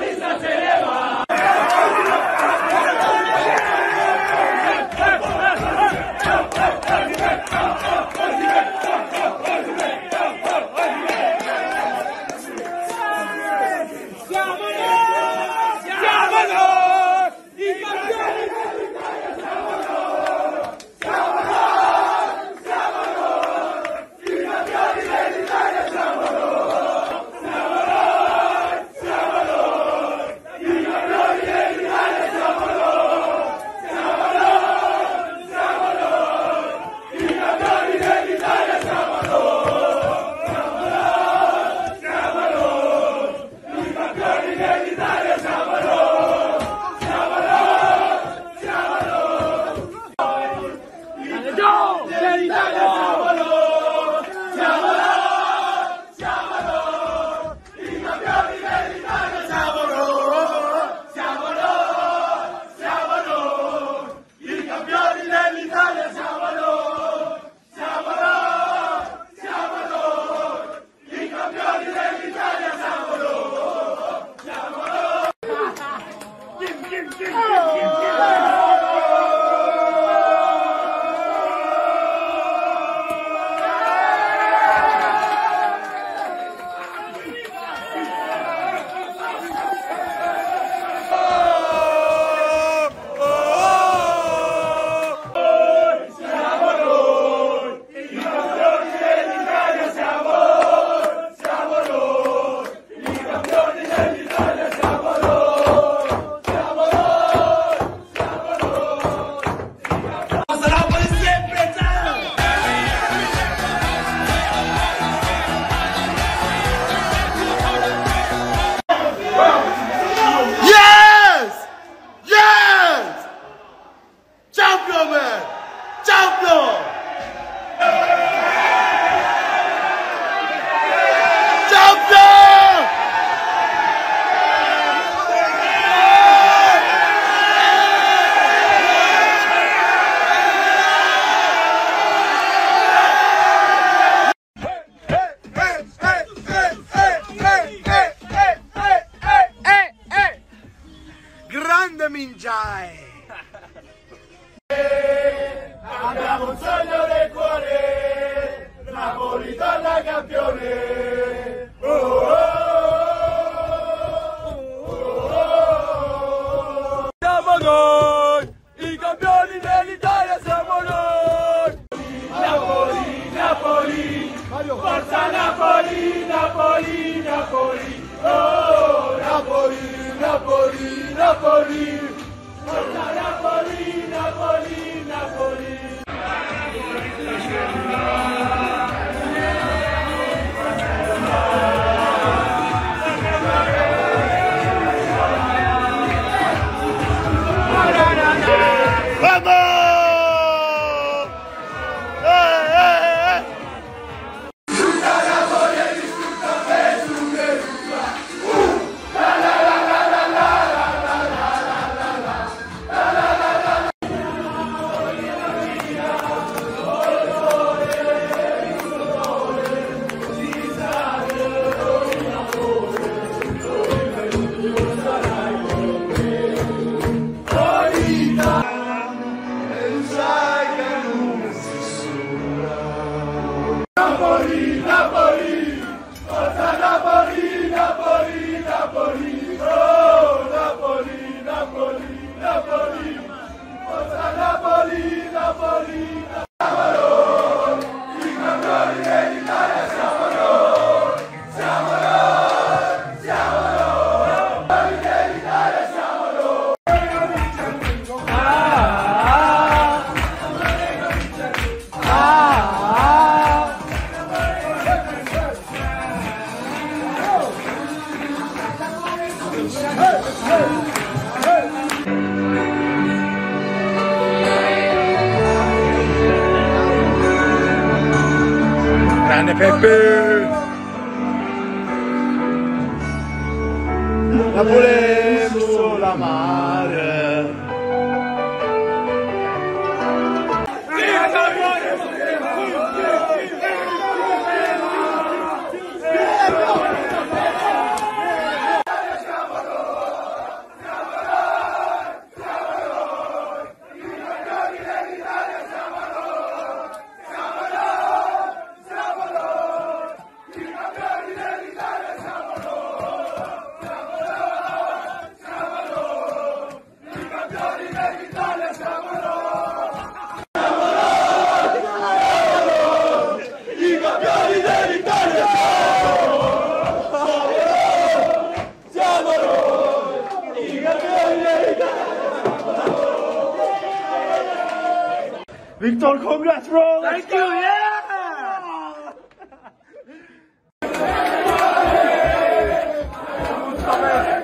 Abbiamo un sogno del cuore, Napoli torna campione. Oh, oh, oh, oh, oh. Siamo noi, i campioni dell'Italia siamo noi. Napoli, Napoli, forza Napoli, Napoli, Napoli. Oh, Napoli, Napoli, Napoli. Forza Napoli, Napoli, Napoli. Napoli, Napoli, forza Napoli, Napoli, Napoli, oh Napoli, Napoli, Napoli, forza Napoli, Napoli, siamo noi, i campioni dell'Italia siamo noi, siamo noi, siamo noi, i campioni dell'Italia siamo noi. Grande Peppe! Napoli sulla mare! Victor, congrats, bro! Thank you, yeah!